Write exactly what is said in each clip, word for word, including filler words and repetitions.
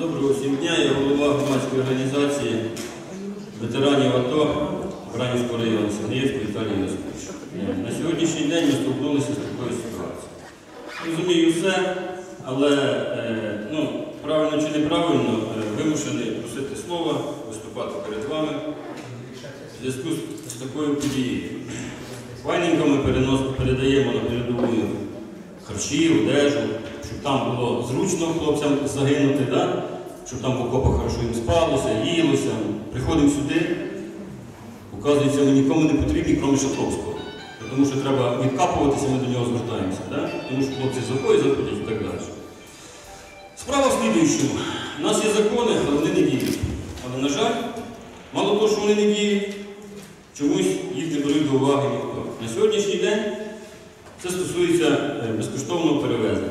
Доброго всім дня, я голова громадської організації ветеранів АТО Баранівського району Сергіївського Віталій Йосипович. На сьогоднішній день ми столкнулися з такою ситуацією. Розумію все, але ну, правильно чи неправильно вимушений просити слова, виступати перед вами в зв'язку з такою подією. Файненько ми передаємо на передову харчі, одежу, щоб там було зручно хлопцям загинути, да? Щоб там в окопах хорошо їм спалося, їлося. Приходимо сюди, оказується, ми нікому не потрібні, крім Шатровського. Тому що треба відкапуватися, ми до нього звертаємося. Да? Тому що хлопці заходять, заходять і так далі. Справа в слідуючому. У нас є закони, але вони не діють. Але, на жаль, мало того, що вони не діють, чомусь їх не беруть до уваги ніхто. На сьогоднішній день це стосується безкоштовного перевезення.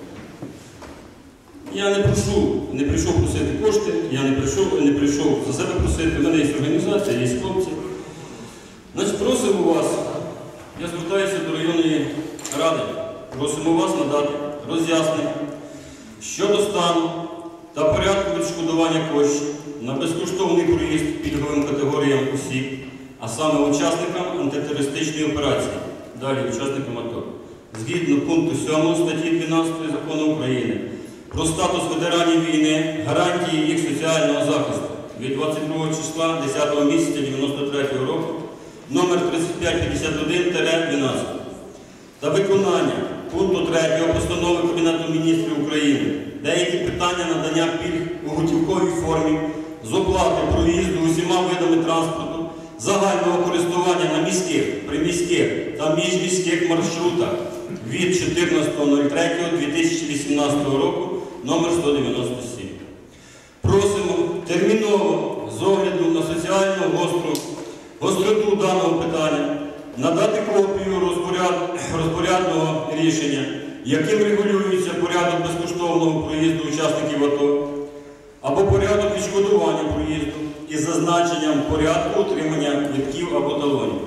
Я не прошу, не прийшов просити кошти, я не прийшов, не прийшов за себе просити, в мене є організація, є хлопці. Значить, просимо вас, я звертаюся до районної ради, просимо вас надати роз'яснення щодо стану та порядку відшкодування коштів на безкоштовний проїзд пільговим категоріям осіб, а саме учасникам антитерористичної операції, далі учасникам АТО, згідно пункту сьомого статті дванадцятої Закону України про статус ветеранів війни, гарантії їх соціального захисту від двадцять другого числа десятого місяця дев'яносто третього року, номер тридцять п'ять п'ятдесят один дванадцять, та виконання пункту третього постанови Кабінету міністрів України деякі питання надання пільг у готівковій формі з оплати проїзду усіма видами транспорту загального користування на міських, приміських та міжміських маршрутах від чотирнадцятого третього дві тисячі вісімнадцятого року номер сто дев'яносто сім. Просимо терміново з огляду на соціальну гостру, гостроту даного питання надати копію розпоряд, розпорядного рішення, яким регулюється порядок безкоштовного проїзду учасників АТО або порядок відшкодування проїзду із зазначенням порядку отримання квитків або талонів.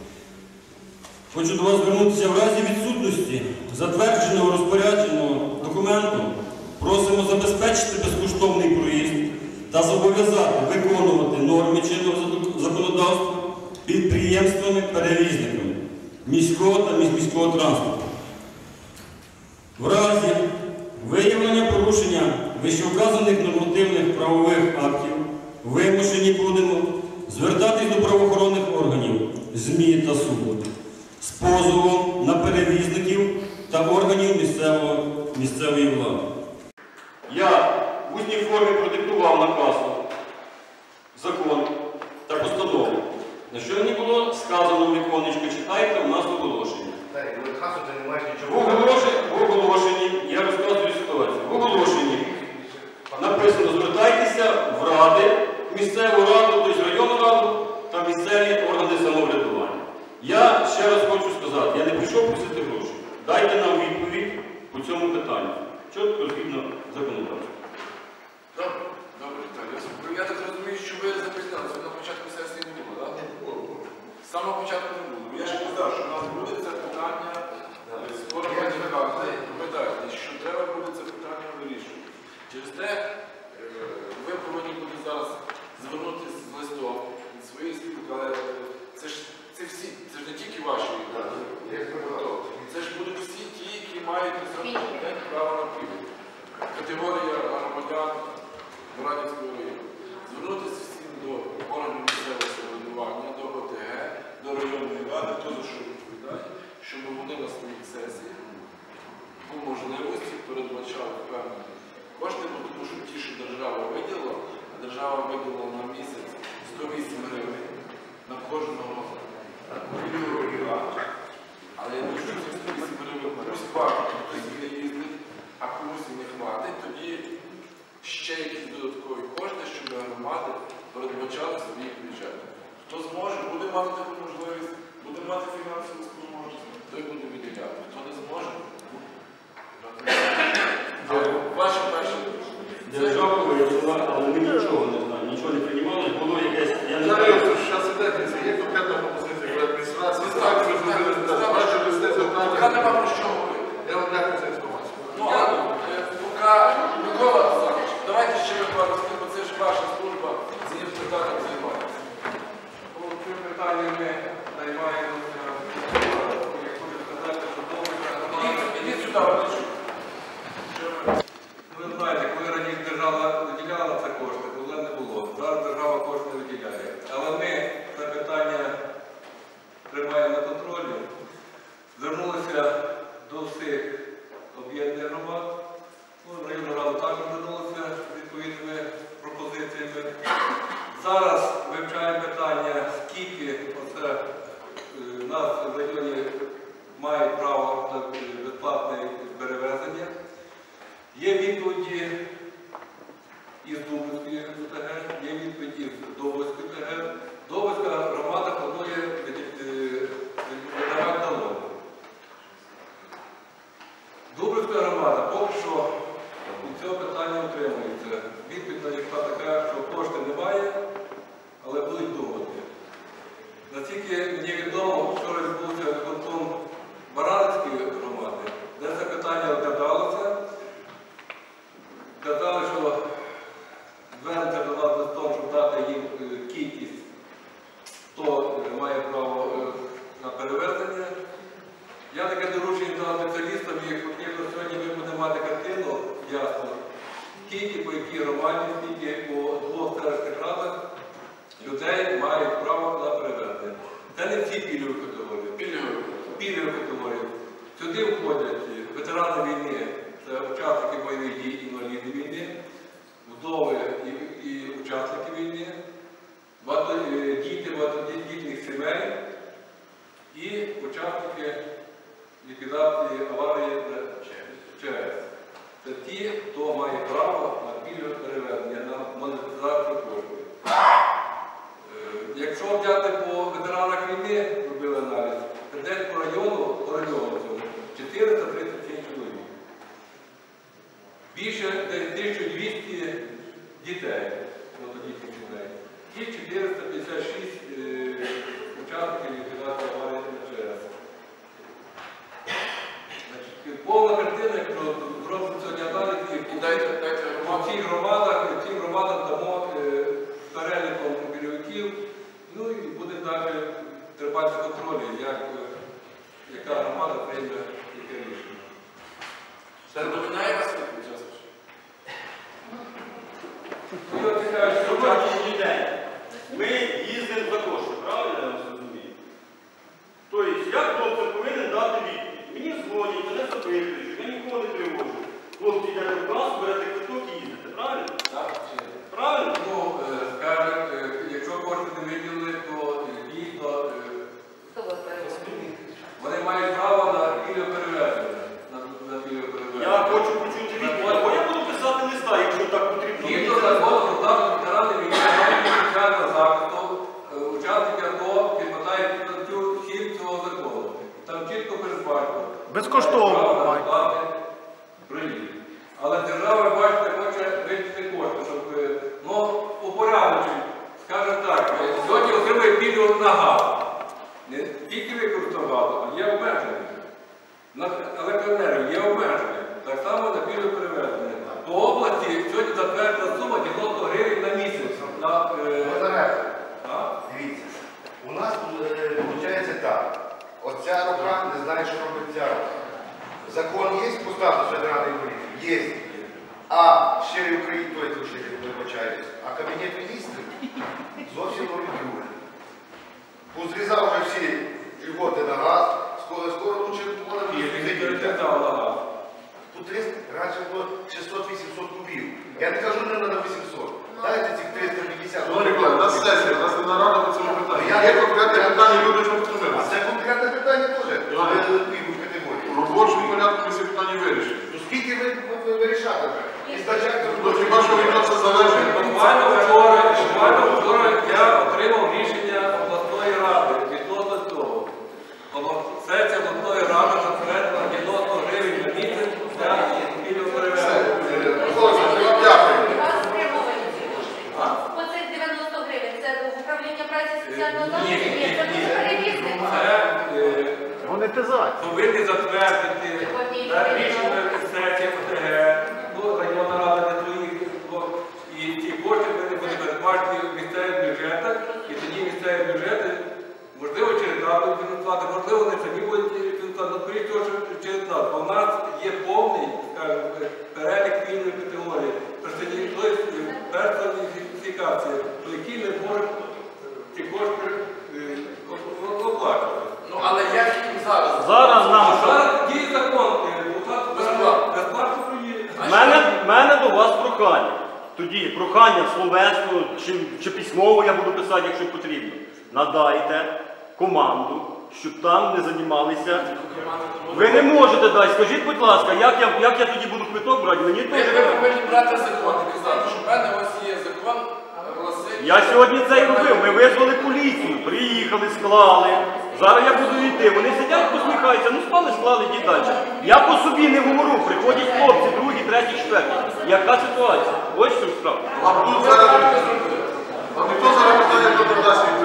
Хочу до вас звернутися в разі відсутності затвердженого розпорядженого документу. Просимо забезпечити безкоштовний проїзд та зобов'язати виконувати норми чинного законодавства підприємствами-перевізниками міського та міськміського транспорту. В разі виявлення порушення вищевказаних нормативних правових актів вимушені будемо звертатись до правоохоронних органів, ЗМІ та суду з позовом на перевізників та органів місцевого, місцевої влади. Я в усній формі продиктував на касу закон та постанову. На що мені було сказано в віконечку, читайте у нас оголошення. В оголошенні, в оголошенні, я розказую ситуацію, в оголошенні написано, звертайтеся в ради, місцеву раду, тобто районну раду та місцеві органи самоврядування. Я ще раз хочу сказати, я не прийшов просити гроші. Дайте нам відповідь по цьому питанню. Чітко згідно законодавства. Добре, добре, я так розумію, що ви записалися, на початку сесії не було, так? З самого початку не було. Я ж казав, що в нас буде це питання, скоро виникати, пам'ятаєте, що треба буде це питання вирішувати. Через те ви повинні будете зараз звернутися з листом від своєї спілки, але це ж це всі, це ж не тільки ваші, це ж будуть всі ті, які мають на сьогоднішній день право на пільгу. Категорія громадян Баранівського району. Звернутися всім до органів місцевого самоврядування, до ОТГ, до районної ради, хто за що відповідає, щоб вони на своїх сесіях по можливості передбачали певні кошти, тому що ті, що держава виділила, а держава виділила на місяць сто вісім гривень на кожного громадянина. Але якщо ці сто вісім гривень комусь хватить, хтось не їздить, а комусь і не хватить, тоді ще якісь додаткові кошти, щоб громади передбачали свої бюджети. Хто зможе, буде мати таку можливість, буде мати фінансову спроможність, той буде виділяти. Хто не зможе, ваше перше. Держава виділила, але ми нічого не знаємо, нічого не приймали, було якесь, я не знаю. Зараз ідеться, є конкретна пропозиція про адміністрацію, так, ви зробили, бачу, листи Поки завдання. нема про що говорити. Я вам дякую за інформацію. Ну, а поки Микола Олександрович, давайте ще громад. Ну, районна рада також звернулася з відповідними пропозиціями. Зараз вивчаємо питання, скільки оце, е, у нас в районі мають право на безплатне перевезення. Є відповіді із Дубовської ОТГ, є відповіді з Довбоської ОТГ. Довбоська громада планує видавати талони. Дубовська громада поки що від цього питання утримується. Відповідь на них така, що кошти немає, але будуть думати. Наскільки мені відомо, вчора відбувся виконком Баранівської громади, де це питання розглядалося. Казали, що звернеться до нас листом, щоб дати їм кількість, хто має право на перевезення. Я таке доручення дав спеціалістам, і потрібно сьогодні ми будемо мати картину, ясно, скільки по якій громаді, скільки по двох селищних радах людей мають право на перевезення. Це не всі пільгові категорії. Пільгові категорії. Сюди входять ветерани війни, це учасники бойових дій, інваліди війни, вдови і, і учасники війни, багато, діти багатодітних сімей і учасники ліквідації аварії на ЧАЕС. Це ті, хто має право на пільгове перевезення, на монетизацію коштів. Якщо взяти по ветеранах війни, робили аналіз, то десь по району, по району чотириста тридцять сім чоловік. Більше тисяча двісті дітей, багатодітних сімей. І чотириста п'ятдесят шість е, учасників ліквідації аварії на ЧАЕС. Повна картина, якщо зробимо сьогодні аналіз, і по цих громадах, цим громадам дамо е, переліком пільговиків, ну і будемо далі тримати контролі, як, яка громада прийме яке рішення. Це доминає вас відповідь? Ну, я цікавлю, що Сьогоднішній день ми їздимо за кошти, правильно я вас розумію? Тобто, я хлопцю повинен дати відповідь. Мені дзвонять, мене запитують, я нікого не тривожу. Хлопці йдете в клас, берете квиток і їздите, правильно? Так, Правильно? ну, е, скажуть, е, якщо кошти не виділили, то е, дійсно е, вони мають право на пільгове перевезення. На, на пільгове перевезення. Я хочу почути відповідь, бо я буду писати листа, якщо так потрібно. Згідно закону про статус ветеранів війни, мають соціального захисту, е, учасники АТО підпадають під статтю сім цього закону. Там чітко передбачено. Безкоштовно мають право на проїзд. Але держава, бачите, хоче вичити кошти, щоб, е, ну, упорядочить, скажімо так, е, сьогодні отримує пільгу на газ. Не тільки використовувало, а є обмеження. На електроенергію є обмеження. Так само на пільгове перевезення. По області сьогодні затверджена сума дев'яносто гривень на місяць. На, е, а? Дивіться, у нас виходить так. Оця рука не знає, що робить ця рука. Закон є по статусу ветеранів поліції? Є. А щирі Україні, то є щирі, вибачаюсь. А Кабінет міністрів зовсім робить друге. Позрізав вже всі льготи на газ, скоро, скоро лучше буде Є, тут триста, раніше було шістсот-вісімсот кубів. Я не кажу, не треба вісімсот. Дайте цих триста п'ятдесят. Ну, Ніколай, у нас сесія, у нас не нарада по цьому питанню. Я- Є конкретне я- питання, люди чому А втрималися. це конкретне питання теж. Іване, Пільгу категорії. В робочому порядку ми ці питання вирішимо. Ну скільки ви, ви, ви вирішати вже? І здачати Ну, хіба що від нас це залежить? Буквально вчора, буквально вчора я отримав рішення обласної ради відносно цього. Обла- Сесія обласної ради затвердила дев'яносто гривень на місяць для пільгового перевезення. Дякую. Оце дев'яносто гривень, це управління праці соціального Ні, захисту, ні, ні, це ні. дуже перевізник. Це е, Монетизація. повинні затвердити на рішення сесії ОТГ, ну, районна рада не твоїх, і ці кошти повинні бути передбачені в місцевих бюджетах, і тоді місцеві бюджети, можливо, через нас будуть фінансувати, можливо, вони самі будуть фінансувати, але скоріше того, що через нас. Бо в нас є повний, скажімо, перелік пільгових категорій, персоніфікація, по якій ми можемо ці кошти е, оплачувати. Ну, але як їм зараз? Зараз нам А зараз діє закон, е, Безплатно. безплатно мене до вас прохання. Тоді прохання словесно чи, чи письмово я буду писати, якщо потрібно. Надайте команду, щоб там не займалися. Ви не можете дати. Скажіть, будь ласка, як я, як я тоді буду квиток брати? Мені Ви теж. повинні брати закон і казати, що в мене ось є закон, гласить. Я сьогодні це й робив. Ми визвали поліцію, приїхали, склали. Зараз я буду йти. Вони сидять, посміхаються, ну спали, склали, йдіть далі. Я по собі не говорю. Приходять хлопці, другі, треті, четверті. Яка ситуація? Ось що справа. Вам тут зараз, вам ніхто зараз питання не додасть.